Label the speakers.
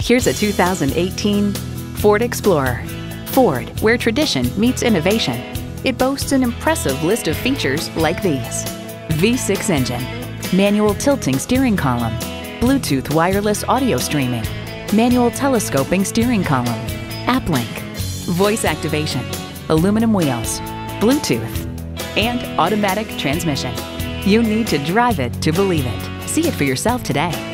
Speaker 1: Here's a 2018 Ford Explorer. Ford, where tradition meets innovation. It boasts an impressive list of features like these: V6 engine, manual tilting steering column, Bluetooth wireless audio streaming, manual telescoping steering column, app link, voice activation, aluminum wheels, Bluetooth, and automatic transmission. You need to drive it to believe it. See it for yourself today.